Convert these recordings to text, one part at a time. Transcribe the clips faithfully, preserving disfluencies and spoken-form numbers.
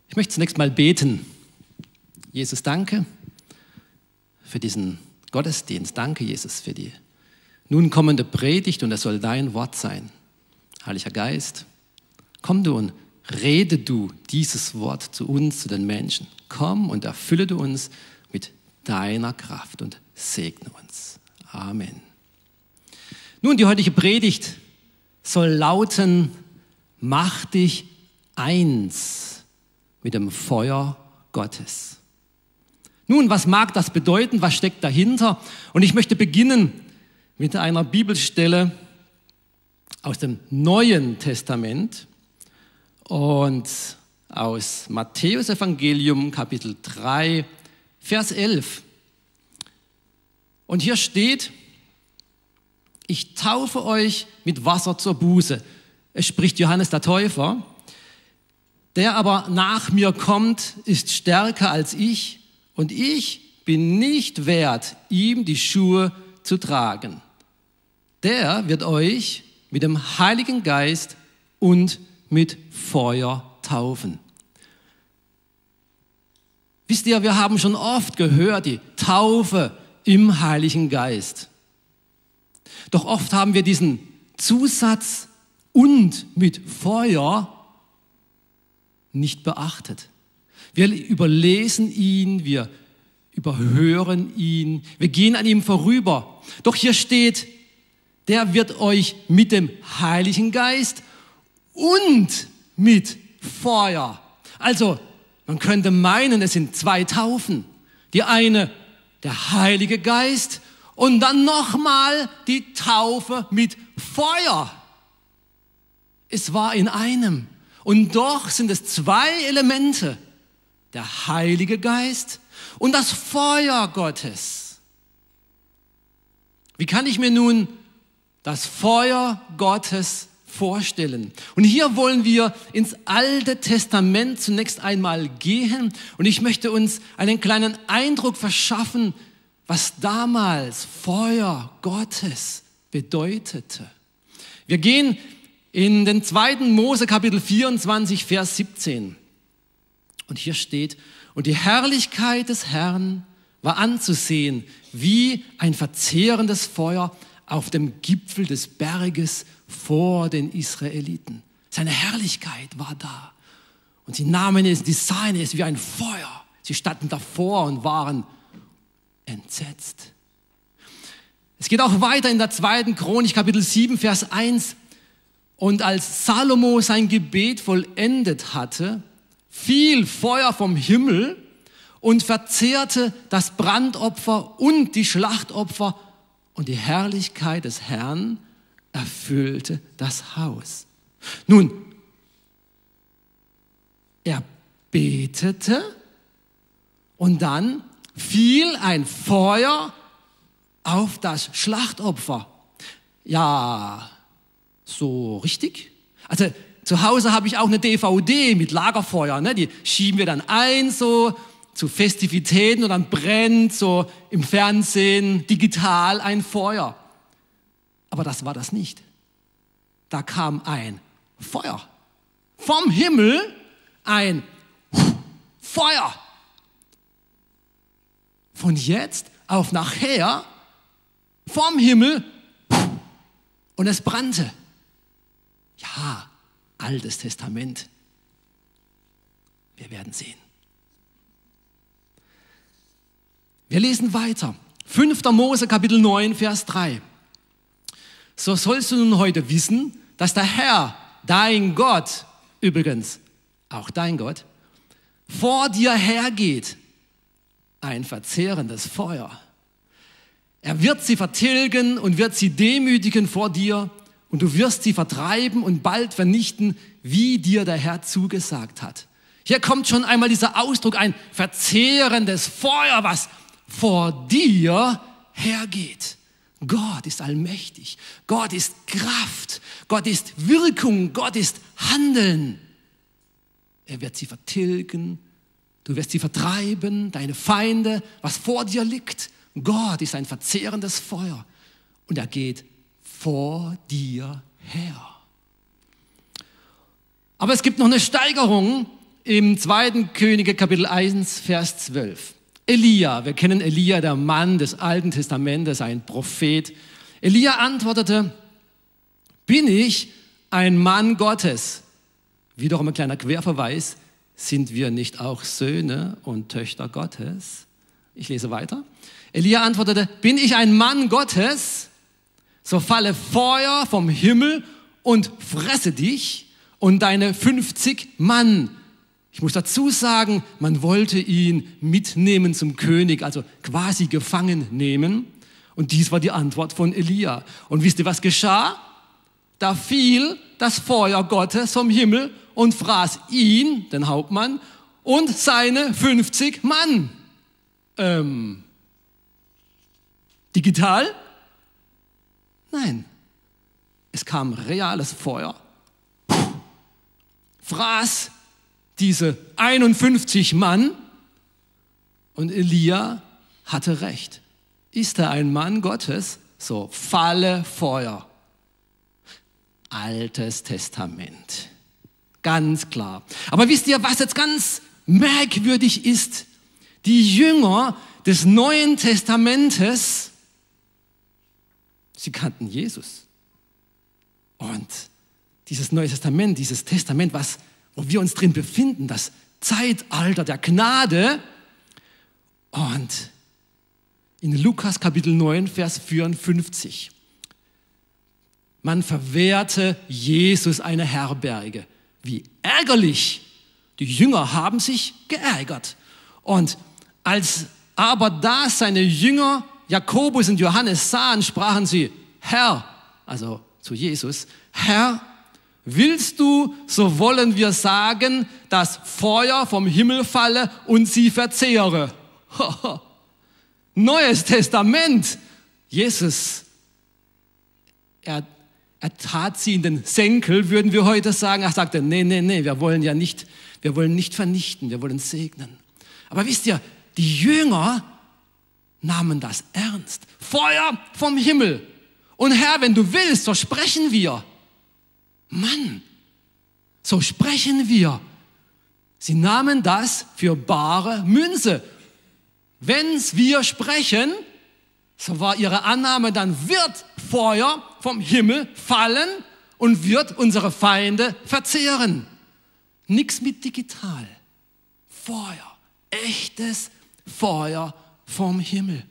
Ich möchte zunächst mal beten. Jesus, danke für diesen Gottesdienst. Danke, Jesus, für die nun kommende Predigt und es soll dein Wort sein. Heiliger Geist, komm du und rede du dieses Wort zu uns, zu den Menschen. Komm und erfülle du uns mit deiner Kraft und segne uns. Amen. Nun, die heutige Predigt soll lauten, mach dich eins mit dem Feuer Gottes. Nun, was mag das bedeuten? Was steckt dahinter? Und ich möchte beginnen mit einer Bibelstelle aus dem Neuen Testament und aus Matthäus Evangelium Kapitel drei, Vers elf. Und hier steht, ich taufe euch mit Wasser zur Buße. Es spricht Johannes der Täufer. Der aber nach mir kommt, ist stärker als ich und ich bin nicht wert, ihm die Schuhe zu tragen. Der wird euch mit dem Heiligen Geist und mit Feuer taufen. Wisst ihr, wir haben schon oft gehört, die Taufe im Heiligen Geist. Doch oft haben wir diesen Zusatz und mit Feuer nicht beachtet. Wir überlesen ihn, wir überhören ihn, wir gehen an ihm vorüber. Doch hier steht, der wird euch mit dem Heiligen Geist und mit Feuer. Also, man könnte meinen, es sind zwei Taufen. Die eine, der Heilige Geist und dann nochmal die Taufe mit Feuer. Es war in einem. Und doch sind es zwei Elemente, der Heilige Geist und das Feuer Gottes. Wie kann ich mir nun das Feuer Gottes vorstellen? Und hier wollen wir ins Alte Testament zunächst einmal gehen und ich möchte uns einen kleinen Eindruck verschaffen, was damals Feuer Gottes bedeutete. Wir gehen in den zweiten Mose Kapitel vierundzwanzig, Vers siebzehn. Und hier steht, und die Herrlichkeit des Herrn war anzusehen, wie ein verzehrendes Feuer auf dem Gipfel des Berges vor den Israeliten. Seine Herrlichkeit war da. Und sie nahmen es, die sahen es wie ein Feuer. Sie standen davor und waren entsetzt. Es geht auch weiter in der zweiten Chronik, Kapitel sieben, Vers eins. Und als Salomo sein Gebet vollendet hatte, fiel Feuer vom Himmel und verzehrte das Brandopfer und die Schlachtopfer und die Herrlichkeit des Herrn erfüllte das Haus. Nun, er betete und dann fiel ein Feuer auf das Schlachtopfer. Ja, so richtig? Also zu Hause habe ich auch eine D V D mit Lagerfeuer, ne? Die schieben wir dann ein so zu Festivitäten und dann brennt so im Fernsehen digital ein Feuer. Aber das war das nicht. Da kam ein Feuer. Vom Himmel ein Feuer. Von jetzt auf nachher vom Himmel und es brannte. Ja, Altes Testament. Wir werden sehen. Wir lesen weiter. fünfter Mose Kapitel neun, Vers drei. So sollst du nun heute wissen, dass der Herr, dein Gott, übrigens auch dein Gott, vor dir hergeht, ein verzehrendes Feuer. Er wird sie vertilgen und wird sie demütigen vor dir und du wirst sie vertreiben und bald vernichten, wie dir der Herr zugesagt hat. Hier kommt schon einmal dieser Ausdruck, ein verzehrendes Feuer, was vor dir hergeht. Gott ist allmächtig, Gott ist Kraft, Gott ist Wirkung, Gott ist Handeln. Er wird sie vertilgen, du wirst sie vertreiben, deine Feinde, was vor dir liegt. Gott ist ein verzehrendes Feuer und er geht vor dir her. Aber es gibt noch eine Steigerung im zweiten Könige Kapitel eins, Vers zwölf. Elia, wir kennen Elia, der Mann des Alten Testamentes, ein Prophet. Elia antwortete, bin ich ein Mann Gottes? Wiederum ein kleiner Querverweis, sind wir nicht auch Söhne und Töchter Gottes? Ich lese weiter. Elia antwortete, bin ich ein Mann Gottes? So falle Feuer vom Himmel und fresse dich und deine fünfzig Mann. Ich muss dazu sagen, man wollte ihn mitnehmen zum König, also quasi gefangen nehmen. Und dies war die Antwort von Elia. Und wisst ihr, was geschah? Da fiel das Feuer Gottes vom Himmel und fraß ihn, den Hauptmann, und seine fünfzig Mann. Ähm, digital? Nein. Es kam reales Feuer, fraß diese einundfünfzig Mann und Elia hatte recht. Ist er ein Mann Gottes? So, falle Feuer. Altes Testament. Ganz klar. Aber wisst ihr, was jetzt ganz merkwürdig ist? Die Jünger des Neuen Testamentes, sie kannten Jesus. Und dieses Neue Testament, dieses Testament, was, wo wir uns drin befinden, das Zeitalter der Gnade. Und in Lukas Kapitel neun, Vers vierundfünfzig. Man verwehrte Jesus eine Herberge. Wie ärgerlich! Die Jünger haben sich geärgert. Und als aber das seine Jünger Jakobus und Johannes sahen, sprachen sie, Herr, also zu Jesus, Herr, willst du, so wollen wir sagen, dass Feuer vom Himmel falle und sie verzehre. Neues Testament. Jesus, er, er tat sie in den Senkel, würden wir heute sagen. Er sagte, nee, nee, nee, wir wollen ja nicht, wir wollen nicht vernichten, wir wollen segnen. Aber wisst ihr, die Jünger nahmen das ernst. Feuer vom Himmel. Und Herr, wenn du willst, so sprechen wir. Mann, so sprechen wir. Sie nahmen das für bare Münze. Wenn's wir sprechen, so war ihre Annahme, dann wird Feuer vom Himmel fallen und wird unsere Feinde verzehren. Nichts mit digital. Feuer, echtes Feuer vom Himmel.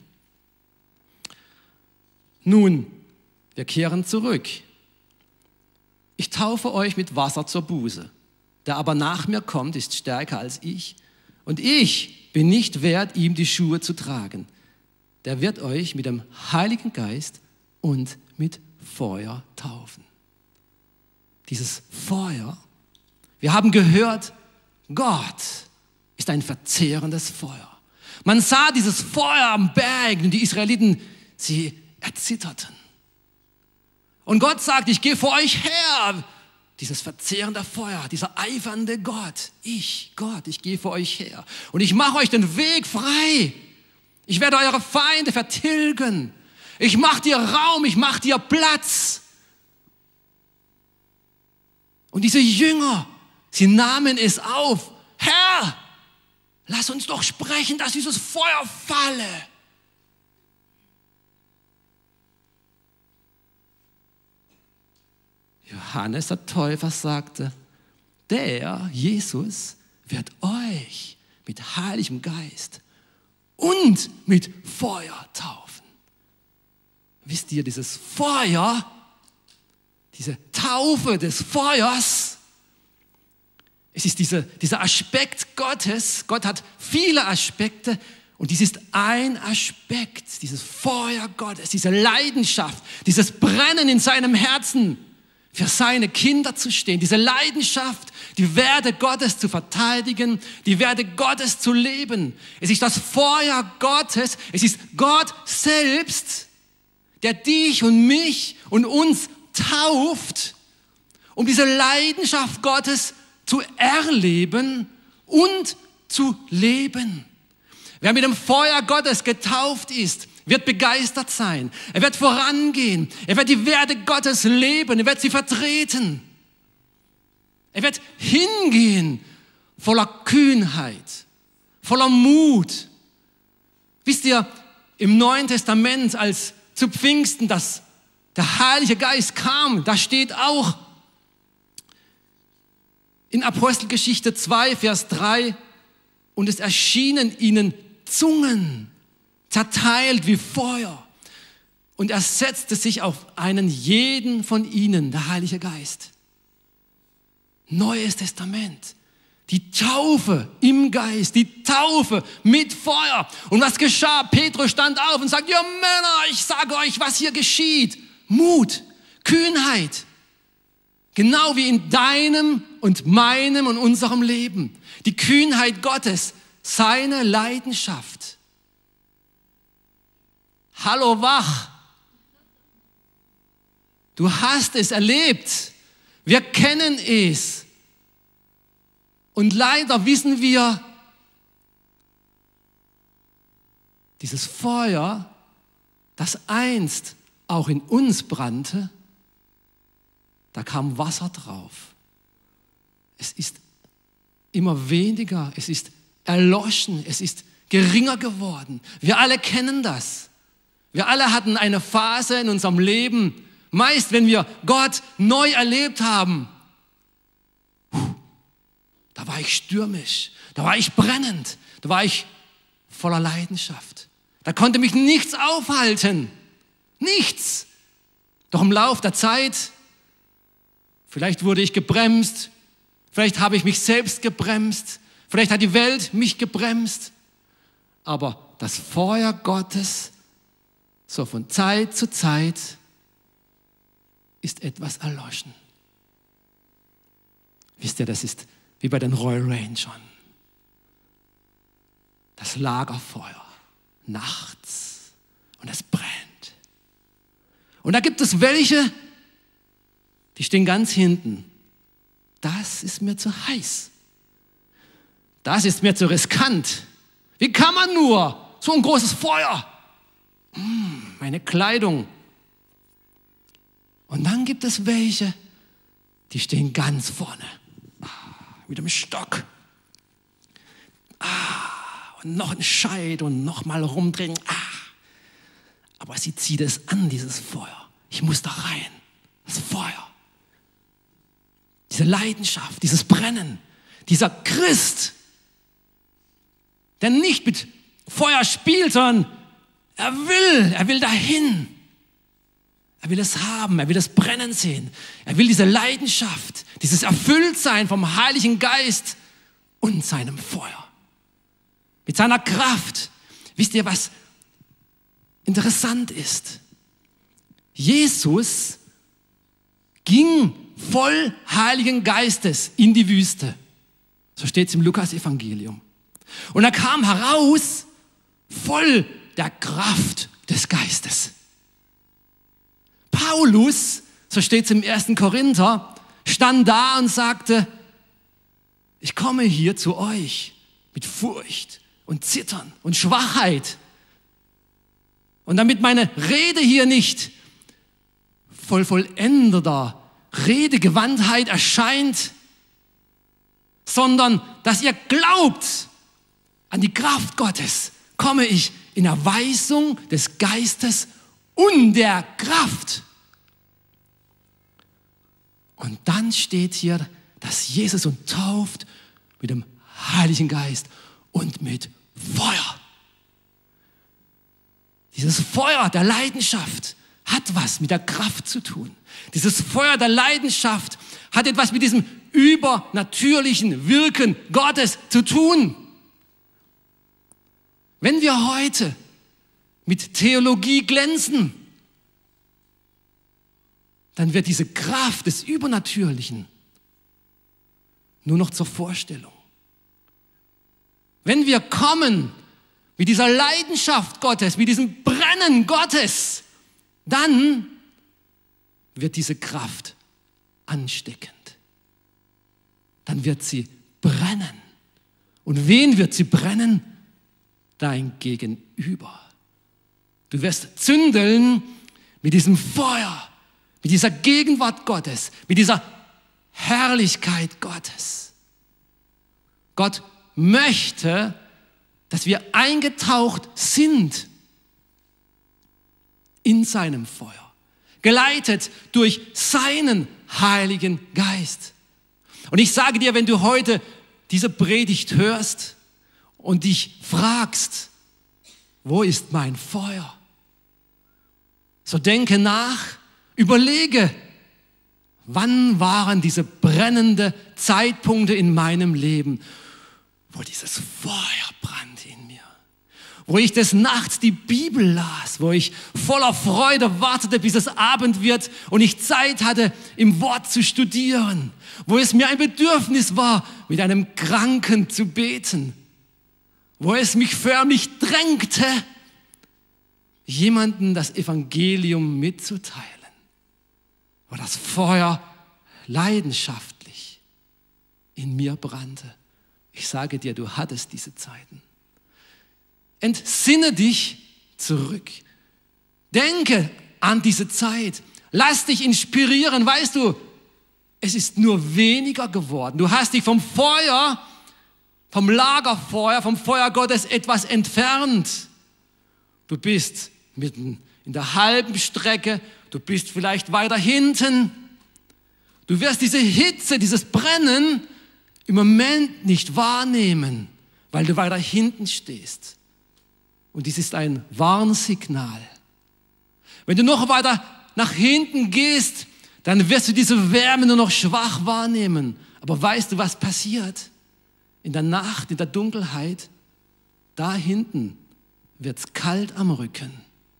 Nun, wir kehren zurück. Ich taufe euch mit Wasser zur Buße. Der aber nach mir kommt, ist stärker als ich. Und ich bin nicht wert, ihm die Schuhe zu tragen. Der wird euch mit dem Heiligen Geist und mit Feuer taufen. Dieses Feuer, wir haben gehört, Gott ist ein verzehrendes Feuer. Man sah dieses Feuer am Berg und die Israeliten, sie erzitterten. Und Gott sagt, ich gehe vor euch her. Dieses verzehrende Feuer, dieser eifernde Gott. Ich, Gott, ich gehe vor euch her. Und ich mache euch den Weg frei. Ich werde eure Feinde vertilgen. Ich mache dir Raum, ich mache dir Platz. Und diese Jünger, sie nahmen es auf. Herr, lass uns doch sprechen, dass dieses Feuer falle. Johannes der Täufer sagte, der, Jesus, wird euch mit Heiligem Geist und mit Feuer taufen. Wisst ihr, dieses Feuer, diese Taufe des Feuers, es ist diese, dieser Aspekt Gottes. Gott hat viele Aspekte und dies ist ein Aspekt, dieses Feuer Gottes, diese Leidenschaft, dieses Brennen in seinem Herzen, für seine Kinder zu stehen, diese Leidenschaft, die Werte Gottes zu verteidigen, die Werte Gottes zu leben. Es ist das Feuer Gottes, es ist Gott selbst, der dich und mich und uns tauft, um diese Leidenschaft Gottes zu erleben und zu leben. Wer mit dem Feuer Gottes getauft ist, wird begeistert sein. Er wird vorangehen. Er wird die Werte Gottes leben. Er wird sie vertreten. Er wird hingehen, voller Kühnheit, voller Mut. Wisst ihr, im Neuen Testament, als zu Pfingsten das, der Heilige Geist kam, da steht auch in Apostelgeschichte zwei, Vers drei, und es erschienen ihnen Zungen, zerteilt wie Feuer. Und er setzte sich auf einen jeden von ihnen, der Heilige Geist. Neues Testament. Die Taufe im Geist, die Taufe mit Feuer. Und was geschah? Petrus stand auf und sagt, ihr Männer, ich sage euch, was hier geschieht. Mut, Kühnheit. Genau wie in deinem und meinem und unserem Leben. Die Kühnheit Gottes, seine Leidenschaft. Hallo wach. Du hast es erlebt. Wir kennen es. Und leider wissen wir, dieses Feuer, das einst auch in uns brannte, da kam Wasser drauf. Es ist immer weniger, es ist erloschen, es ist geringer geworden. Wir alle kennen das. Wir alle hatten eine Phase in unserem Leben, meist wenn wir Gott neu erlebt haben, da war ich stürmisch, da war ich brennend, da war ich voller Leidenschaft. Da konnte mich nichts aufhalten, nichts. Doch im Lauf der Zeit, vielleicht wurde ich gebremst, vielleicht habe ich mich selbst gebremst, vielleicht hat die Welt mich gebremst, aber das Feuer Gottes, so von Zeit zu Zeit, ist etwas erloschen. Wisst ihr, das ist wie bei den Royal Rangern. Das Lagerfeuer nachts und es brennt. Und da gibt es welche, die stehen ganz hinten. Das ist mir zu heiß. Das ist mir zu riskant. Wie kann man nur so ein großes Feuer? Hm, meine Kleidung. Und dann gibt es welche, die stehen ganz vorne. Mit dem Stock. Ah, und noch ein Scheit und noch mal rumdrehen. Ah. Aber sie zieht es an, dieses Feuer. Ich muss da rein. Das Feuer. Diese Leidenschaft, dieses Brennen. Dieser Christ, der nicht mit Feuer spielt, sondern er will, er will dahin. Er will es haben, er will das Brennen sehen. Er will diese Leidenschaft, dieses Erfülltsein vom Heiligen Geist und seinem Feuer. Mit seiner Kraft. Wisst ihr, was interessant ist? Jesus ging voll Heiligen Geistes in die Wüste. So steht es im Lukas-Evangelium. Und er kam heraus voll der Kraft des Geistes. Paulus, so steht es im ersten Korinther, stand da und sagte, ich komme hier zu euch mit Furcht und Zittern und Schwachheit. Und damit meine Rede hier nicht voll vollendeter Redegewandtheit erscheint, sondern dass ihr glaubt an die Kraft Gottes, komme ich in Erweisung des Geistes und der Kraft. Und dann steht hier, dass Jesus uns tauft mit dem Heiligen Geist und mit Feuer. Dieses Feuer der Leidenschaft hat was mit der Kraft zu tun. Dieses Feuer der Leidenschaft hat etwas mit diesem übernatürlichen Wirken Gottes zu tun. Wenn wir heute mit Theologie glänzen, dann wird diese Kraft des Übernatürlichen nur noch zur Vorstellung. Wenn wir kommen mit dieser Leidenschaft Gottes, mit diesem Brennen Gottes, dann wird diese Kraft ansteckend. Dann wird sie brennen. Und wen wird sie brennen? Dein Gegenüber. Du wirst zündeln mit diesem Feuer, mit dieser Gegenwart Gottes, mit dieser Herrlichkeit Gottes. Gott möchte, dass wir eingetaucht sind in seinem Feuer, geleitet durch seinen Heiligen Geist. Und ich sage dir, wenn du heute diese Predigt hörst und dich fragst, wo ist mein Feuer? So denke nach, überlege, wann waren diese brennenden Zeitpunkte in meinem Leben, wo dieses Feuer brannte in mir, wo ich des Nachts die Bibel las, wo ich voller Freude wartete, bis es Abend wird und ich Zeit hatte, im Wort zu studieren, wo es mir ein Bedürfnis war, mit einem Kranken zu beten, wo es mich förmlich drängte, jemandem das Evangelium mitzuteilen, wo das Feuer leidenschaftlich in mir brannte. Ich sage dir, du hattest diese Zeiten. Entsinne dich zurück. Denke an diese Zeit. Lass dich inspirieren. Weißt du, es ist nur weniger geworden. Du hast dich vom Feuer, vom Lagerfeuer, vom Feuer Gottes etwas entfernt. Du bist mitten in der halben Strecke. Du bist vielleicht weiter hinten. Du wirst diese Hitze, dieses Brennen im Moment nicht wahrnehmen, weil du weiter hinten stehst. Und dies ist ein Warnsignal. Wenn du noch weiter nach hinten gehst, dann wirst du diese Wärme nur noch schwach wahrnehmen. Aber weißt du, was passiert? In der Nacht, in der Dunkelheit, da hinten wird es kalt am Rücken.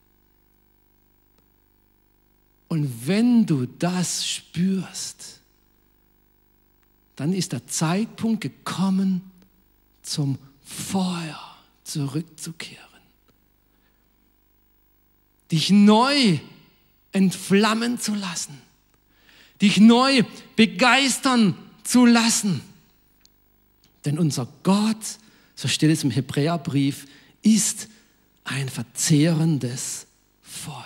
Und wenn du das spürst, dann ist der Zeitpunkt gekommen, zum Feuer zurückzukehren. Dich neu entflammen zu lassen. Dich neu begeistern zu lassen. Denn unser Gott, so steht es im Hebräerbrief, ist ein verzehrendes Feuer.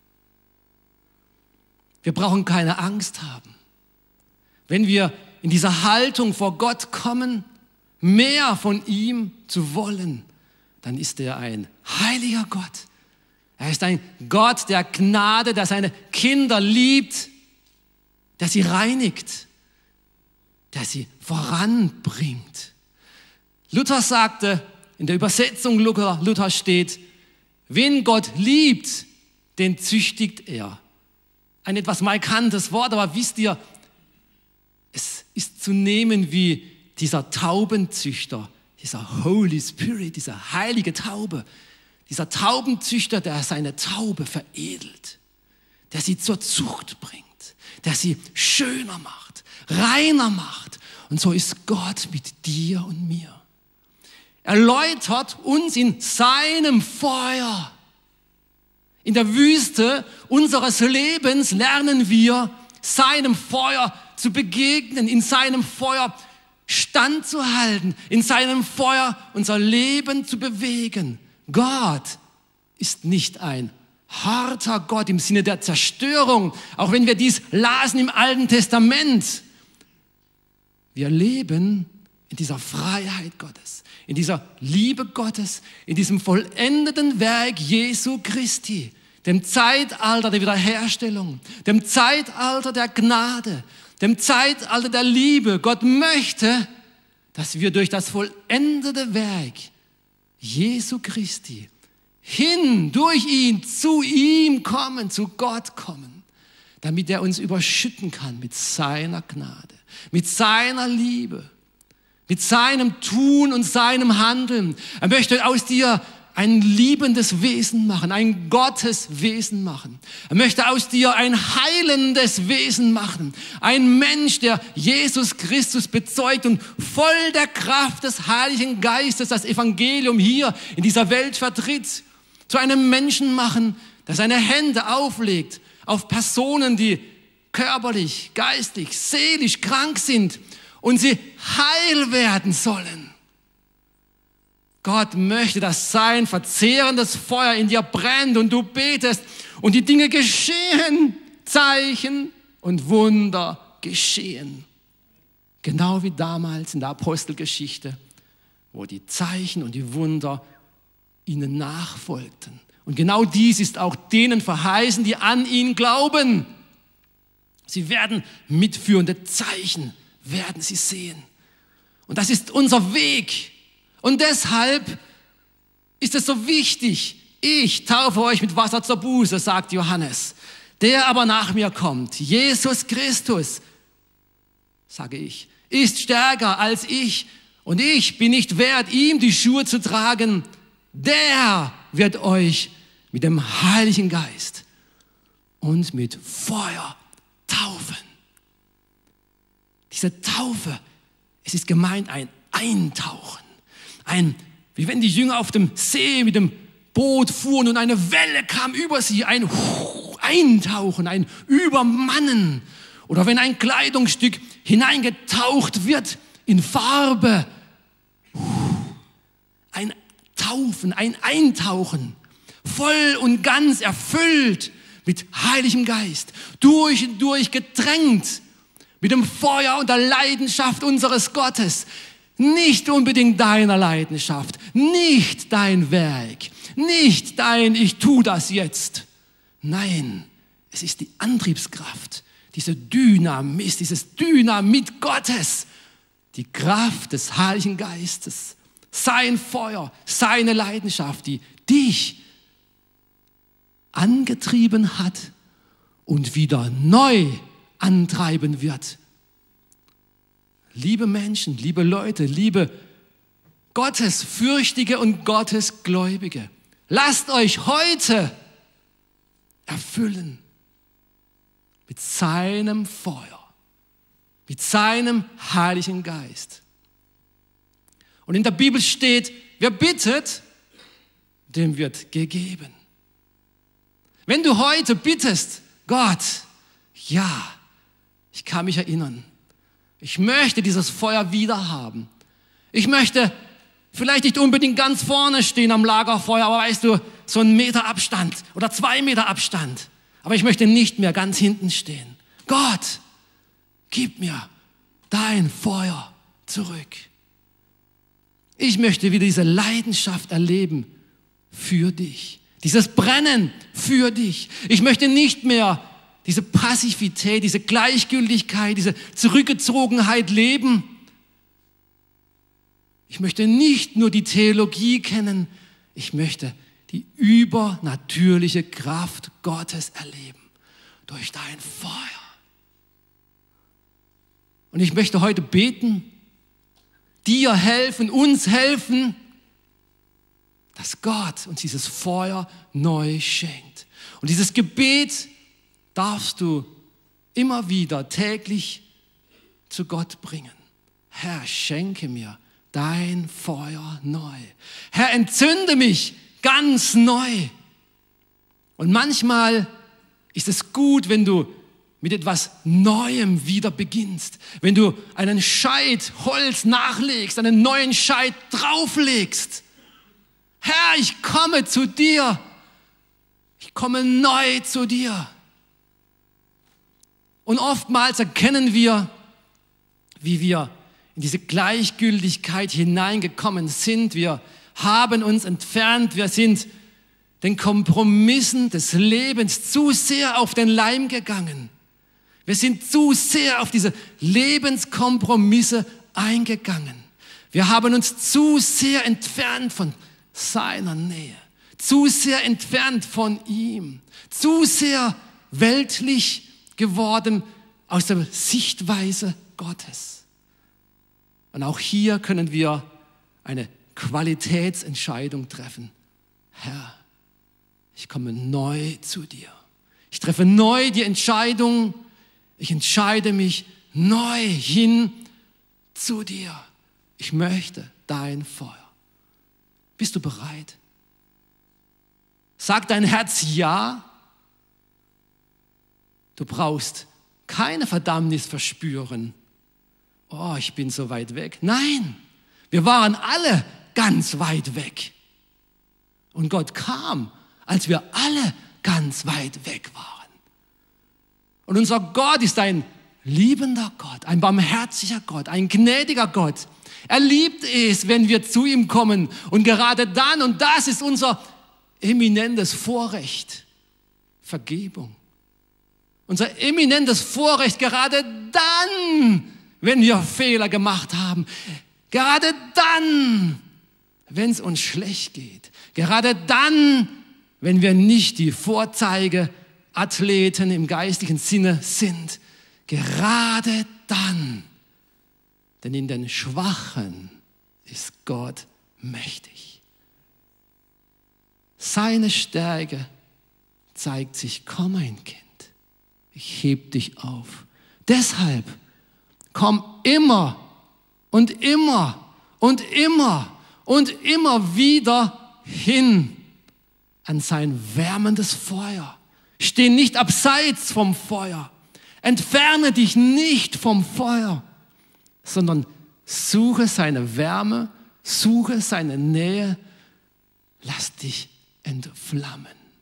Wir brauchen keine Angst haben. Wenn wir in dieser Haltung vor Gott kommen, mehr von ihm zu wollen, dann ist er ein heiliger Gott. Er ist ein Gott der Gnade, der seine Kinder liebt, der sie reinigt, der sie voranbringt. Luther sagte, in der Übersetzung Luther, Luther steht, wen Gott liebt, den züchtigt er. Ein etwas markantes Wort, aber wisst ihr, es ist zu nehmen wie dieser Taubenzüchter, dieser Holy Spirit, dieser heilige Taube, dieser Taubenzüchter, der seine Taube veredelt, der sie zur Zucht bringt, der sie schöner macht, reiner macht. Und so ist Gott mit dir und mir. Er läutert uns in seinem Feuer. In der Wüste unseres Lebens lernen wir, seinem Feuer zu begegnen, in seinem Feuer standzuhalten, in seinem Feuer unser Leben zu bewegen. Gott ist nicht ein harter Gott im Sinne der Zerstörung, auch wenn wir dies lasen im Alten Testament. Wir leben in dieser Freiheit Gottes, in dieser Liebe Gottes, in diesem vollendeten Werk Jesu Christi, dem Zeitalter der Wiederherstellung, dem Zeitalter der Gnade, dem Zeitalter der Liebe. Gott möchte, dass wir durch das vollendete Werk Jesu Christi hin, durch ihn, zu ihm kommen, zu Gott kommen, damit er uns überschütten kann mit seiner Gnade, mit seiner Liebe, mit seinem Tun und seinem Handeln. Er möchte aus dir ein liebendes Wesen machen, ein Gotteswesen machen. Er möchte aus dir ein heilendes Wesen machen. Ein Mensch, der Jesus Christus bezeugt und voll der Kraft des Heiligen Geistes das Evangelium hier in dieser Welt vertritt. Zu einem Menschen machen, der seine Hände auflegt auf Personen, die körperlich, geistlich, seelisch krank sind und sie heil werden sollen. Gott möchte, dass sein verzehrendes Feuer in dir brennt und du betest und die Dinge geschehen, Zeichen und Wunder geschehen. Genau wie damals in der Apostelgeschichte, wo die Zeichen und die Wunder ihnen nachfolgten. Und genau dies ist auch denen verheißen, die an ihn glauben. Sie werden mitführende Zeichen, werden sie sehen. Und das ist unser Weg. Und deshalb ist es so wichtig, ich taufe euch mit Wasser zur Buße, sagt Johannes. Der aber nach mir kommt, Jesus Christus, sage ich, ist stärker als ich. Und ich bin nicht wert, ihm die Schuhe zu tragen. Der wird euch mit dem Heiligen Geist und mit Feuer taufen. Diese Taufe, es ist gemeint ein Eintauchen. Ein, wie wenn die Jünger auf dem See mit dem Boot fuhren und eine Welle kam über sie, ein Eintauchen, ein Übermannen. Oder wenn ein Kleidungsstück hineingetaucht wird in Farbe. Ein Taufen, ein Eintauchen, voll und ganz erfüllt mit Heiligem Geist, durch und durch getränkt mit dem Feuer und der Leidenschaft unseres Gottes. Nicht unbedingt deiner Leidenschaft, nicht dein Werk, nicht dein Ich tu das jetzt. Nein, es ist die Antriebskraft, diese Dynamis, dieses Dynamit Gottes, die Kraft des Heiligen Geistes, sein Feuer, seine Leidenschaft, die dich angetrieben hat und wieder neu antreiben wird. Liebe Menschen, liebe Leute, liebe Gottesfürchtige und Gottesgläubige, lasst euch heute erfüllen mit seinem Feuer, mit seinem Heiligen Geist. Und in der Bibel steht, wer bittet, dem wird gegeben. Wenn du heute bittest, Gott, ja, ich kann mich erinnern, ich möchte dieses Feuer wieder haben. Ich möchte vielleicht nicht unbedingt ganz vorne stehen am Lagerfeuer, aber weißt du, so einen Meter Abstand oder zwei Meter Abstand. Aber ich möchte nicht mehr ganz hinten stehen. Gott, gib mir dein Feuer zurück. Ich möchte wieder diese Leidenschaft erleben für dich. Dieses Brennen für dich. Ich möchte nicht mehr diese Passivität, diese Gleichgültigkeit, diese Zurückgezogenheit leben. Ich möchte nicht nur die Theologie kennen, ich möchte die übernatürliche Kraft Gottes erleben durch dein Feuer. Und ich möchte heute beten, dir helfen, uns helfen, dass Gott uns dieses Feuer neu schenkt. Und dieses Gebet darfst du immer wieder täglich zu Gott bringen. Herr, schenke mir dein Feuer neu. Herr, entzünde mich ganz neu. Und manchmal ist es gut, wenn du mit etwas Neuem wieder beginnst. Wenn du einen Scheit Holz nachlegst, einen neuen Scheit drauflegst. Herr, ich komme zu dir. Ich komme neu zu dir. Und oftmals erkennen wir, wie wir in diese Gleichgültigkeit hineingekommen sind. Wir haben uns entfernt. Wir sind den Kompromissen des Lebens zu sehr auf den Leim gegangen. Wir sind zu sehr auf diese Lebenskompromisse eingegangen. Wir haben uns zu sehr entfernt von seiner Nähe, zu sehr entfernt von ihm, zu sehr weltlich geworden aus der Sichtweise Gottes. Und auch hier können wir eine Qualitätsentscheidung treffen. Herr, ich komme neu zu dir. Ich treffe neu die Entscheidung, ich entscheide mich neu hin zu dir. Ich möchte dein Feuer. Bist du bereit? Sag dein Herz ja. Du brauchst keine Verdammnis verspüren. Oh, ich bin so weit weg. Nein, wir waren alle ganz weit weg. Und Gott kam, als wir alle ganz weit weg waren. Und unser Gott ist ein liebender Gott, ein barmherziger Gott, ein gnädiger Gott. Er liebt es, wenn wir zu ihm kommen. Und gerade dann, und das ist unser eminentes Vorrecht, Vergebung. Unser eminentes Vorrecht, gerade dann, wenn wir Fehler gemacht haben. Gerade dann, wenn es uns schlecht geht. Gerade dann, wenn wir nicht die Vorzeigeathleten im geistlichen Sinne sind. Gerade dann. Denn in den Schwachen ist Gott mächtig. Seine Stärke zeigt sich, komm mein Kind, ich heb dich auf. Deshalb komm immer und immer und immer und immer wieder hin an sein wärmendes Feuer. Steh nicht abseits vom Feuer. Entferne dich nicht vom Feuer, sondern suche seine Wärme, suche seine Nähe, lass dich entflammen.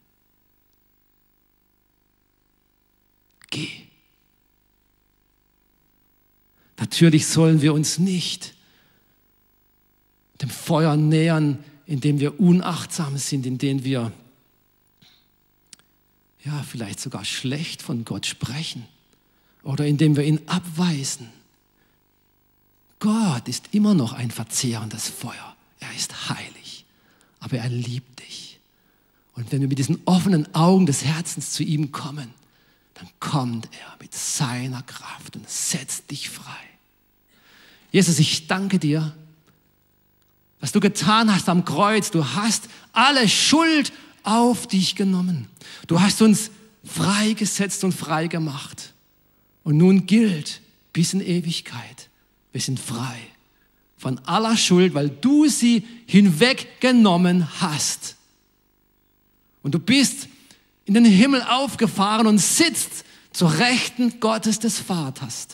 Geh. Natürlich sollen wir uns nicht dem Feuer nähern, indem wir unachtsam sind, indem wir ja vielleicht sogar schlecht von Gott sprechen oder indem wir ihn abweisen. Gott ist immer noch ein verzehrendes Feuer. Er ist heilig, aber er liebt dich. Und wenn wir mit diesen offenen Augen des Herzens zu ihm kommen, dann kommt er mit seiner Kraft und setzt dich frei. Jesus, ich danke dir, was du getan hast am Kreuz. Du hast alle Schuld auf dich genommen. Du hast uns freigesetzt und frei gemacht. Und nun gilt bis in Ewigkeit, wir sind frei von aller Schuld, weil du sie hinweggenommen hast. Und du bist in den Himmel aufgefahren und sitzt zur Rechten Gottes des Vaters.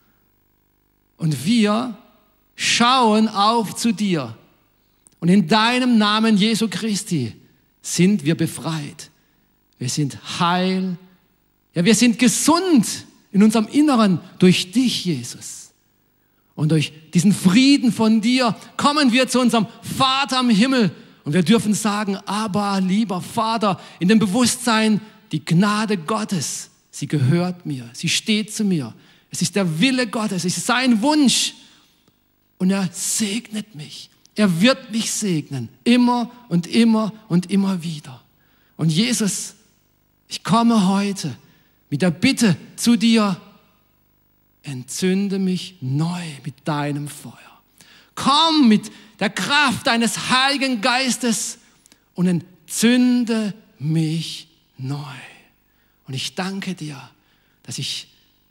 Und wir schauen auf zu dir. Und in deinem Namen Jesu Christi sind wir befreit. Wir sind heil. Ja, wir sind gesund in unserem Inneren durch dich, Jesus. Und durch diesen Frieden von dir kommen wir zu unserem Vater im Himmel. Und wir dürfen sagen, aber lieber Vater, in dem Bewusstsein, die Gnade Gottes, sie gehört mir, sie steht zu mir. Es ist der Wille Gottes, es ist sein Wunsch. Und er segnet mich. Er wird mich segnen, immer und immer und immer wieder. Und Jesus, ich komme heute mit der Bitte zu dir, entzünde mich neu mit deinem Feuer. Komm mit der Kraft deines Heiligen Geistes und entzünde mich neu. Und ich danke dir, dass ich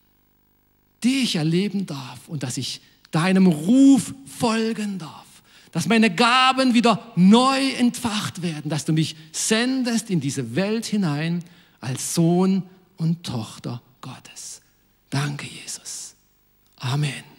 dich erleben darf und dass ich deinem Ruf folgen darf. Dass meine Gaben wieder neu entfacht werden, dass du mich sendest in diese Welt hinein als Sohn und Tochter Gottes. Danke, Jesus. Amen.